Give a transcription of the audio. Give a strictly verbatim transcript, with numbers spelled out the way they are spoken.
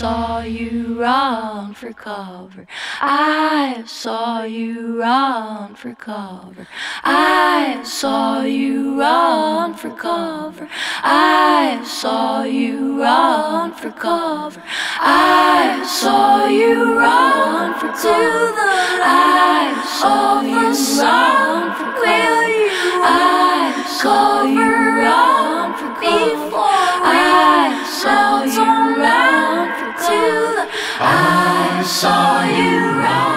saw you run for cover. I saw you run for cover. I saw you run for cover. I saw you run for cover. I saw you run for cover. I saw you run for cover. I saw you run for cover. I saw you run for cover. I saw you run.